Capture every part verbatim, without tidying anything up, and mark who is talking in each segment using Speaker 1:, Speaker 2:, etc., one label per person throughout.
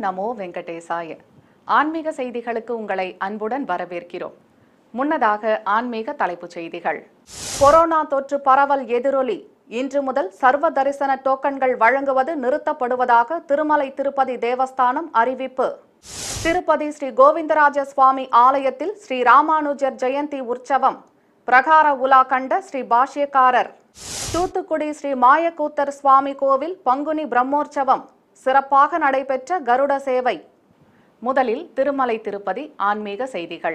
Speaker 1: நமோ வெங்கடேசாய. ஆன்மீக செய்திகளுக்கு உங்களை அன்புடன் வரவேற்கிறோம். முன்னதாக ஆன்மீக தலைப்புச் செய்திகள். கொரோனா தொற்று பரவல் எதிரொலி. இன்று முதல் சர்வ தரிசன டோக்கன்கள் வழங்குவது நிறுத்தப்படுவதாக திருமலை திருப்பதி தேவஸ்தானம் அறிவிப்பு. திருப்பதி ஸ்ரீ கோவிந்தராஜ சுவாமி ஆலயத்தில் ஸ்ரீ ராமானுஜர் ஜெயந்தி உற்சவம். பிரகார உலா கண்ட ஸ்ரீ பாஷ்யக்காரர். தூத்துக்குடி ஸ்ரீ மாயக்கூத்தர் சுவாமி கோவில் பங்குனி பிரம்மோற்சவம் சிறப்பாக நடைபெற்ற கருட சேவை. முதலில் திருமலை திருப்பதி ஆன்மீக செய்திகள்.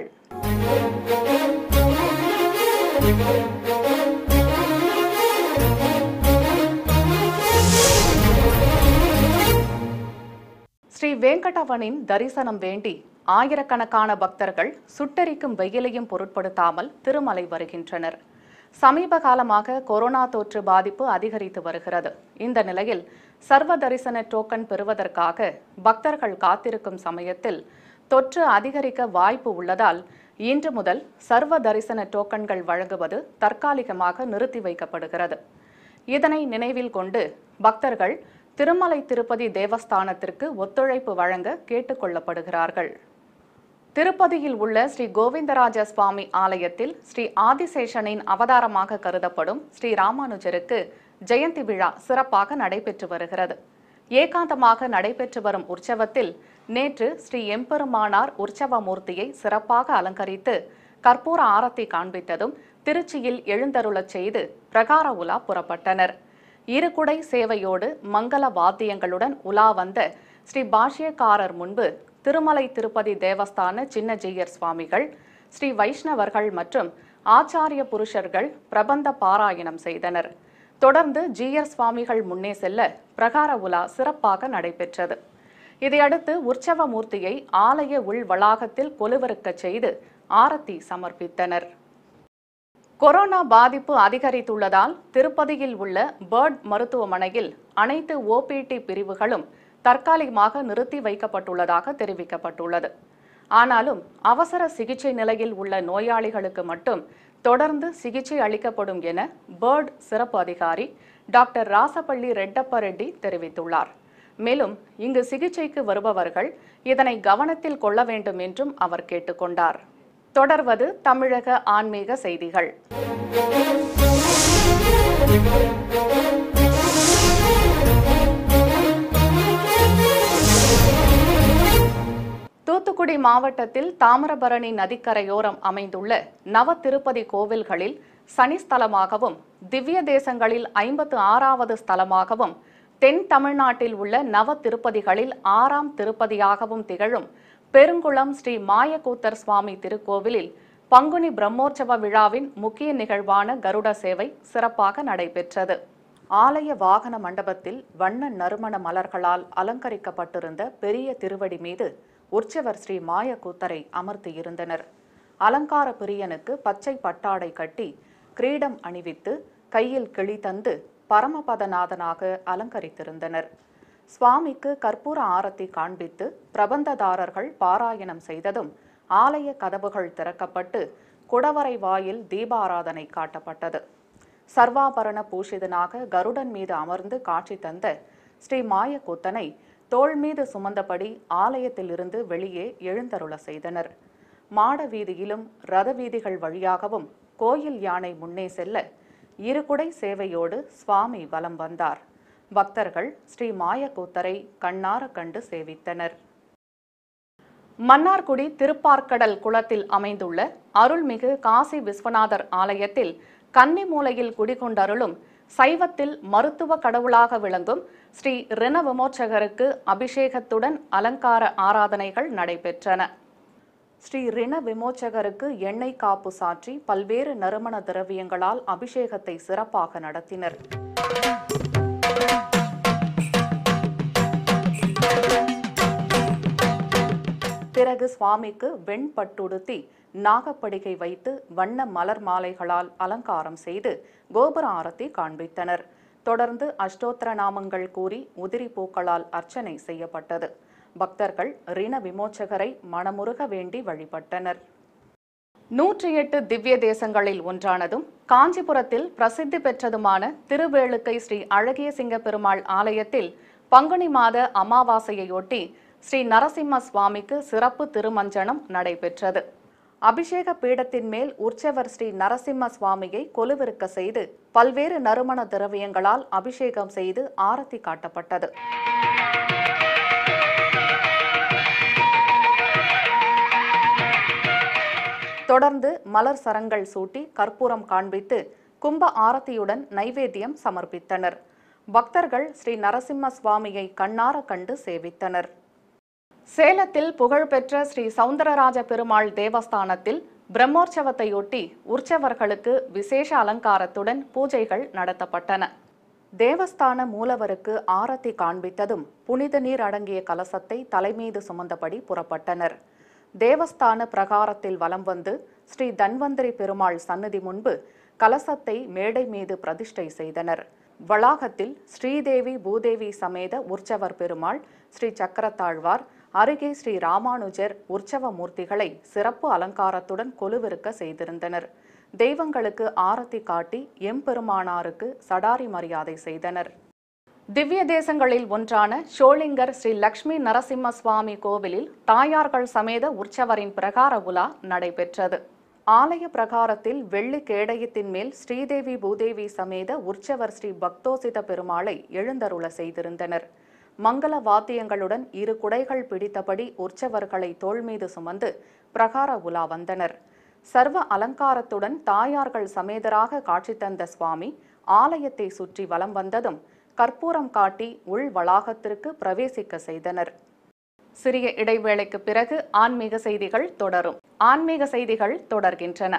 Speaker 1: ஸ்ரீ வேங்கடவனின் தரிசனம் வேண்டி ஆயிரக்கணக்கான பக்தர்கள் சுட்டெரிக்கும் வெயிலையும் பொருட்படுத்தாமல் திருமலை வருகின்றனர். சமீப காலமாக கொரோனா தொற்று பாதிப்பு அதிகரித்து வருகிறது. இந்த நிலையில் சர்வ தரிசன டோக்கன் பெறுவதற்காக பக்தர்கள் காத்திருக்கும் சமயத்தில் தொற்று அதிகரிக்க வாய்ப்பு உள்ளதால் இன்று முதல் சர்வ தரிசன டோக்கன்கள் வழங்குவது தற்காலிகமாக நிறுத்தி வைக்கப்படுகிறது. இதனை நினைவில் கொண்டு பக்தர்கள் திருமலை திருப்பதி தேவஸ்தானத்திற்கு ஒத்துழைப்பு வழங்க கேட்டுக்கொள்ளப்படுகிறார்கள். திருப்பதியில் உள்ள ஸ்ரீ கோவிந்தராஜ சுவாமி ஆலயத்தில் ஸ்ரீ ஆதிசேஷனின் அவதாரமாக கருதப்படும் ஸ்ரீ ராமானுஜருக்கு ஜெயந்தி விழா சிறப்பாக நடைபெற்று வருகிறது. ஏகாந்தமாக நடைபெற்று வரும் உற்சவத்தில் நேற்று ஸ்ரீ எம்பெருமானார் உற்சவ மூர்த்தியை சிறப்பாக அலங்கரித்து கற்பூர ஆரத்தி காண்பித்ததும் திருச்சியில் எழுந்தருளச் செய்து பிரகார உலா புறப்பட்டனர். இருகுடை சேவையோடு மங்கள வாத்தியங்களுடன் உலா வந்த ஸ்ரீ பாஷ்யக்காரர் முன்பு திருமலை திருப்பதி தேவஸ்தான சின்னஜீயர் சுவாமிகள், ஸ்ரீ வைஷ்ணவர்கள் மற்றும் ஆச்சாரிய புருஷர்கள் பிரபந்த பாராயணம் செய்தனர். தொடர்ந்து ஜீயர் சுவாமிகள் முன்னே செல்ல பிரகார உலா சிறப்பாக நடைபெற்றது. இதையடுத்து உற்சவ மூர்த்தியை ஆலய உள் வளாகத்தில் கொலுவிருக்கச் செய்து ஆரத்தி சமர்ப்பித்தனர். கொரோனா பாதிப்பு அதிகரித்துள்ளதால் திருப்பதியில் உள்ள பேர்ட் மருத்துவமனையில் அனைத்து ஓபிடி பிரிவுகளும் தற்காலிகமாக நிறுத்தி வைக்கப்பட்டுள்ளதாக தெரிவிக்கப்பட்டுள்ளது. ஆனாலும் அவசர சிகிச்சை நிலையில் உள்ள நோயாளிகளுக்கு மட்டும் தொடர்ந்து சிகிச்சை அளிக்கப்படும் என பேர்ட் சிறப்பு அதிகாரி டாக்டர் ராசப்பள்ளி ரெட்டப்ப ரெட்டி தெரிவித்துள்ளார். மேலும் இங்கு சிகிச்சைக்கு வருபவர்கள் இதனை கவனத்தில் கொள்ள வேண்டும் என்றும் அவர் கேட்டுக்கொண்டார். தொடர்வது தமிழக ஆன்மீக செய்திகள். தூத்துக்குடி மாவட்டத்தில் தாமிரபரணி நதிக்கரையோரம் அமைந்துள்ள நவ திருப்பதி கோவில்களில் சனி ஸ்தலமாகவும் திவ்ய தேசங்களில் ஐம்பத்து ஆறாவது ஸ்தலமாகவும் தென் தமிழ்நாட்டில் உள்ள நவ திருப்பதிகளில் ஆறாம் திருப்பதியாகவும் திகழும் பெருங்குளம் ஸ்ரீ மாயக்கூத்தர் சுவாமி திருக்கோவிலில் பங்குனி பிரம்மோற்சவ விழாவின் முக்கிய நிகழ்வான கருட சேவை சிறப்பாக நடைபெற்றது. ஆலய வாகன மண்டபத்தில் வண்ண நறுமண மலர்களால் அலங்கரிக்கப்பட்டிருந்த பெரிய திருவடி மீது உற்சவர் ஸ்ரீ மாயக்கூத்தரை அமர்த்தியிருந்தனர். அலங்கார பிரியனுக்கு பச்சை பட்டாடை கட்டி கிரீடம் அணிவித்து கையில் கிளி தந்து பரமபதநாதனாக அலங்கரித்திருந்தனர். சுவாமிக்கு கற்பூர ஆரத்தி காண்பித்து பிரபந்ததாரர்கள் பாராயணம் செய்ததும் ஆலய கதவுகள் திறக்கப்பட்டு குடவரை வாயில் தீபாராதனை காட்டப்பட்டது. சர்வாபரண பூஷிதனாக கருடன் மீது அமர்ந்து காட்சி தந்த ஸ்ரீ மாயக்கூத்தனை தோள் மீது சுமந்தபடி ஆலயத்திலிருந்து வெளியே எழுந்தருள செய்தனர். மாட வீதியிலும் ரத வீதிகள் வழியாகவும் கோயில் யானை முன்னே செல்ல இருகுடை சேவையோடு சுவாமி வலம் வந்தார். பக்தர்கள் ஸ்ரீ மாயக்கூத்தரை கண்ணார கண்டு சேவித்தனர். மன்னார்குடி திருப்பார்க்கடல் குளத்தில் அமைந்துள்ள அருள்மிகு காசி விஸ்வநாதர் ஆலயத்தில் கன்னி மூலையில் குடிகொண்டருளும் சைவத்தில் மருத்துவ கடவுளாக விளங்கும் ஸ்ரீ ரிண விமோச்சகருக்கு அபிஷேகத்துடன் அலங்கார ஆராதனைகள் நடைபெற்றன. ஸ்ரீ ரிண விமோச்சகருக்கு எண்ணெய் காப்பு சாற்றி பல்வேறு நறுமண திரவியங்களால் அபிஷேகத்தை சிறப்பாக நடத்தினர். பிறகு சுவாமிக்கு வெண்பட்டுடுத்தி நாகப்படிகை வைத்து வண்ண மலர் மாலைகளால் அலங்காரம் செய்து கோபுர ஆரத்தி காண்பித்தனர். தொடர்ந்து அஷ்டோத்திர நாமங்கள் கூறி உதிரி பூக்களால் அர்ச்சனை செய்யப்பட்டது. பக்தர்கள் ரிண விமோச்சகரை மனமுருக வேண்டி வழிபட்டனர். நூற்றி எட்டு திவ்ய தேசங்களில் ஒன்றானதும் காஞ்சிபுரத்தில் பிரசித்தி பெற்றதுமான திருவேளுக்கை ஸ்ரீ அழகிய சிங்க பெருமாள் ஆலயத்தில் பங்குனி மாத அமாவாசையொட்டி ஸ்ரீ நரசிம்ம சுவாமிக்கு சிறப்பு திருமஞ்சனம் நடைபெற்றது. அபிஷேக பீடத்தின் மேல் உற்சவர் ஸ்ரீ நரசிம்ம சுவாமியை கொலுவிருக்க செய்து பல்வேறு நறுமண திரவியங்களால் அபிஷேகம் செய்து ஆரத்தி காட்டப்பட்டது. தொடர்ந்து மலர் சரங்கள் சூட்டி கற்பூரம் காண்பித்து கும்ப ஆரத்தியுடன் நைவேத்தியம் சமர்ப்பித்தனர். பக்தர்கள் ஸ்ரீ நரசிம்ம சுவாமியை கண்ணார கண்டு சேவித்தனர். சேலத்தில் புகழ்பெற்ற ஸ்ரீ சவுந்தரராஜ பெருமாள் தேவஸ்தானத்தில் பிரம்மோற்சவத்தையொட்டி உற்சவர்களுக்கு விசேஷ அலங்காரத்துடன் பூஜைகள் நடத்தப்பட்டன. தேவஸ்தான மூலவருக்கு ஆரத்தி காண்பித்ததும் புனித நீர் அடங்கிய கலசத்தை தலைமீது சுமந்தபடி புறப்பட்டனர். தேவஸ்தான பிரகாரத்தில் வலம் வந்து ஸ்ரீ தன்வந்திரி பெருமாள் சன்னதி முன்பு கலசத்தை மேடை மீது பிரதிஷ்டை செய்தனர். வளாகத்தில் ஸ்ரீதேவி பூதேவி சமேத உற்சவர் பெருமாள், ஸ்ரீ சக்கரத்தாழ்வார், அருகே ஸ்ரீ ராமானுஜர் உற்சவ மூர்த்திகளை சிறப்பு அலங்காரத்துடன் கொலுவிருக்க செய்திருந்தனர். தெய்வங்களுக்கு ஆரத்தி காட்டி எம்பெருமானாருக்கு சடாரி மரியாதை செய்தனர். திவ்ய தேசங்களில் ஒன்றான ஷோலிங்கர் ஸ்ரீ லக்ஷ்மி நரசிம்ம சுவாமி கோவிலில் தாயார்கள் சமேத உற்சவரின் பிரகார உலா நடைபெற்றது. ஆலய பிரகாரத்தில் வெள்ளி கேடயத்தின் மேல் ஸ்ரீதேவி பூதேவி சமேத உற்சவர் ஸ்ரீ பக்தோசித பெருமாளை எழுந்தருள செய்திருந்தனர். மங்கள வாத்தியங்களுடன் இரு குடைகள் பிடித்தபடி உற்சவர்களை தோள் மீது சுமந்து பிரகார உலா வந்தனர். சர்வ அலங்காரத்துடன் தாயார்கள் சமேதராக காட்சி தந்த சுவாமி ஆலயத்தை சுற்றி வலம் வந்ததும் கற்பூரம் காட்டி உள் வளாகத்திற்கு பிரவேசிக்க செய்தனர். சிறிய இடைவேளைக்கு பிறகு ஆன்மீக செய்திகள் தொடரும். ஆன்மீக செய்திகள் தொடர்கின்றன.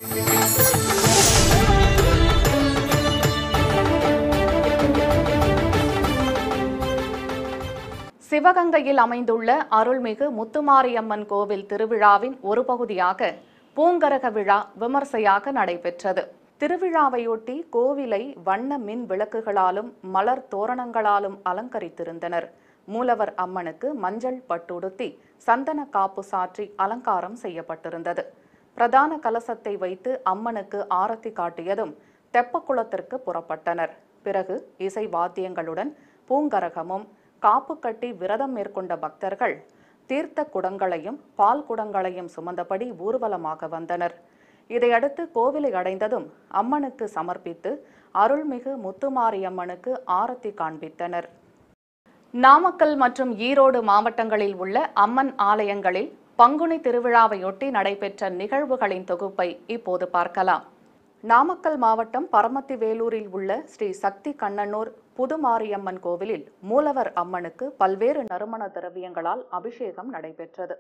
Speaker 1: சிவகங்கையில் அமைந்துள்ள அருள்மிகு முத்துமாரியம்மன் கோவில் திருவிழாவின் ஒரு பகுதியாக பூங்கரக விழா விமர்சையாக நடைபெற்றது. திருவிழாவையொட்டி கோவிலை வண்ண மின் விளக்குகளாலும் மலர் தோரணங்களாலும் அலங்கரித்திருந்தனர். மூலவர் அம்மனுக்கு மஞ்சள் பட்டுடுத்தி சந்தன காப்பு சாற்றி அலங்காரம் செய்யப்பட்டிருந்தது. பிரதான கலசத்தை வைத்து அம்மனுக்கு ஆரத்தி காட்டியதும் தெப்பக்குளத்திற்கு புறப்பட்டனர். பிறகு இசை வாத்தியங்களுடன் பூங்கரகமும் காப்பு கட்டி விரதம் மேற்கொண்ட பக்தர்கள் தீர்த்த குடங்களையும் பால் குடங்களையும் சுமந்தபடி ஊர்வலமாக வந்தனர். இதையடுத்து கோவிலை அடைந்ததும் அம்மனுக்கு சமர்ப்பித்து அருள்மிகு முத்துமாரியம்மனுக்கு ஆரத்தி காண்பித்தனர். நாமக்கல் மற்றும் ஈரோடு மாவட்டங்களில் உள்ள அம்மன் ஆலயங்களில் பங்குனி திருவிழாவையொட்டி நடைபெற்ற நிகழ்வுகளின் தொகுப்பை இப்போது பார்க்கலாம். நாமக்கல் மாவட்டம் பரமத்தி வேலூரில் உள்ள ஸ்ரீ சக்தி கண்ணனூர் புதுமாரியம்மன் கோவிலில் மூலவர் அம்மனுக்கு பல்வேறு நறுமண திரவியங்களால் அபிஷேகம் நடைபெற்றது.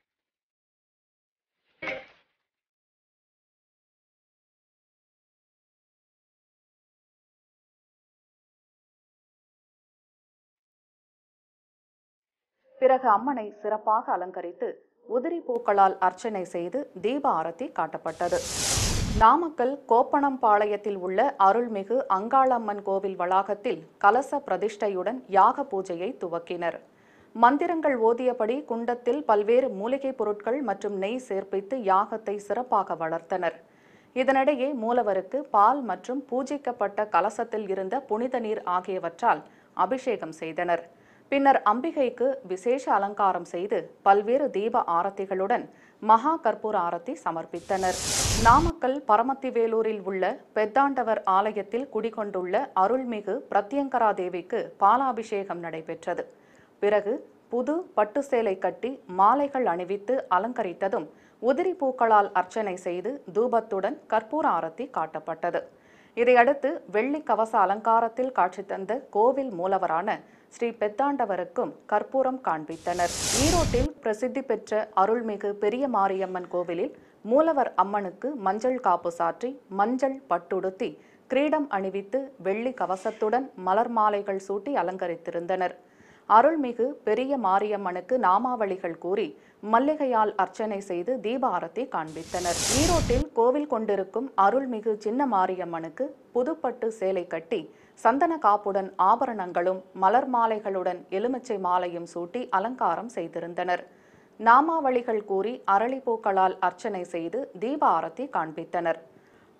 Speaker 1: பிறகு அம்மனை சிறப்பாக அலங்கரித்து உதிரி பூக்களால் அர்ச்சனை செய்து தீப ஆரத்தி காட்டப்பட்டது. நாமக்கல் கோப்பனம்பாளையத்தில் உள்ள அருள்மிகு அங்காளம்மன் கோவில் வளாகத்தில் கலச பிரதிஷ்டையுடன் யாக பூஜையை துவக்கினர். மந்திரங்கள் ஓதியபடி குண்டத்தில் பல்வேறு மூலிகைப் பொருட்கள் மற்றும் நெய் சேர்ப்பித்து யாகத்தை சிறப்பாக வளர்த்தனர். இதனிடையே மூலவருக்கு பால் மற்றும் பூஜிக்கப்பட்ட கலசத்தில் இருந்த புனித நீர் ஆகியவற்றால் அபிஷேகம் செய்தனர். பின்னர் அம்பிகைக்கு விசேஷ அலங்காரம் செய்து பல்வேறு தீப ஆரத்திகளுடன் மகா கற்பூர ஆரத்தி சமர்ப்பித்தனர். நாமக்கல் பரமத்தி வேலூரில் உள்ள பெத்தாண்டவர் ஆலயத்தில் குடிகொண்டுள்ள அருள்மிகு பிரத்யங்கரா தேவிக்கு பாலாபிஷேகம் நடைபெற்றது. பிறகு புது பட்டு சேலை கட்டி மாலைகள் அணிவித்து அலங்கரித்ததும் உதிரி பூக்களால் அர்ச்சனை செய்து தூபத்துடன் கற்பூர ஆரத்தி காட்டப்பட்டது. இதையடுத்து வெள்ளி கவச அலங்காரத்தில் காட்சி தந்த கோவில் மூலவரான ஸ்ரீ பெத்தாண்டவருக்கும் கற்பூரம் காண்பித்தனர். ஈரோட்டில் பிரசித்தி பெற்ற அருள்மிகு பெரிய மாரியம்மன் கோவிலில் மூலவர் அம்மனுக்கு மஞ்சள் காப்பு சாற்றி மஞ்சள் பட்டுடுத்தி கிரீடம் அணிவித்து வெள்ளி கவசத்துடன் மலர் மாலைகள் சூட்டி அலங்கரித்திருந்தனர். அருள்மிகு பெரிய மாரியம்மனுக்கு நாமாவளிகள் கூறி மல்லிகையால் அர்ச்சனை செய்து தீப ஆரத்தி காண்பித்தனர். ஈரோட்டில் கோவில் கொண்டிருக்கும் அருள்மிகு சின்ன மாரியம்மனுக்கு புதுப்பட்டு சேலை கட்டி சந்தன காப்புடன் ஆபரணங்களும் மலர் மாலைகளுடன் எலுமிச்சை மாலையும் சூட்டி அலங்காரம் செய்திருந்தனர். நாமாவளிகள் கூறி அரளிப்பூக்களால் அர்ச்சனை செய்து தீப ஆரத்தி காண்பித்தனர்.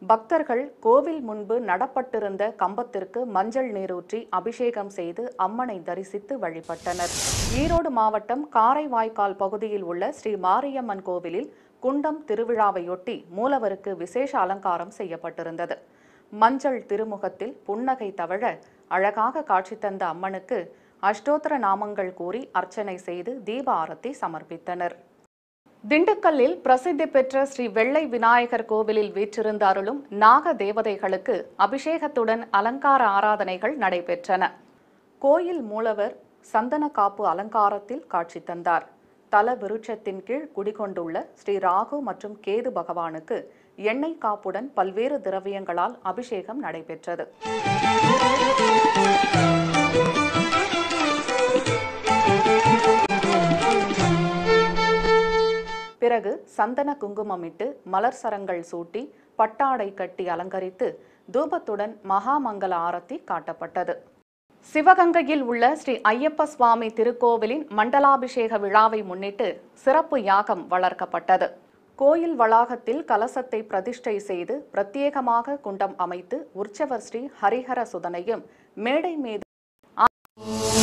Speaker 1: பக்தர்கள் கோவில் முன்பு நடப்பட்டிருந்த கம்பத்திற்கு மஞ்சள் நீரூற்றி அபிஷேகம் செய்து அம்மனை தரிசித்து வழிபட்டனர். ஈரோடு மாவட்டம் காரைவாய்க்கால் பகுதியில் உள்ள ஸ்ரீ மாரியம்மன் கோவிலில் குண்டம் திருவிழாவையொட்டி மூலவருக்கு விசேஷ அலங்காரம் செய்யப்பட்டிருந்தது. மஞ்சள் திருமுகத்தில் புன்னகை தவழ அழகாக காட்சி தந்த அம்மனுக்கு அஷ்டோத்திர நாமங்கள் கூறி அர்ச்சனை செய்து தீப ஆரத்தி சமர்ப்பித்தனர். திண்டுக்கல்லில் பிரசித்தி பெற்ற ஸ்ரீ வெள்ளை விநாயகர் கோவிலில் வீற்றிருந்த அருளும் நாக தேவதைகளுக்கு அபிஷேகத்துடன் அலங்கார ஆராதனைகள் நடைபெற்றன. கோயில் மூலவர் சந்தன காப்பு அலங்காரத்தில் காட்சி தந்தார். தல விருட்சத்தின் கீழ் குடிகொண்டுள்ள ஸ்ரீ ராகு மற்றும் கேது பகவானுக்கு எண்ணெய் காப்புடன் பல்வேறு திரவியங்களால் அபிஷேகம் நடைபெற்றது. பிறகு சந்தன குங்குமமிட்டு மலர் சரங்கள் சூட்டி பட்டாடை கட்டி அலங்கரித்து தூபத்துடன் மகாமங்கல ஆரத்தி காட்டப்பட்டது. சிவகங்கையில் உள்ள ஸ்ரீ ஐயப்ப சுவாமி திருக்கோவிலின் மண்டலாபிஷேக விழாவை முன்னிட்டு சிறப்பு யாகம் வளர்க்கப்பட்டது. கோயில் வளாகத்தில் கலசத்தை பிரதிஷ்டை செய்து பிரத்யேகமாக குண்டம் அமைத்து உற்சவர் ஸ்ரீ ஹரிஹர சுதனையும் மேடை மீது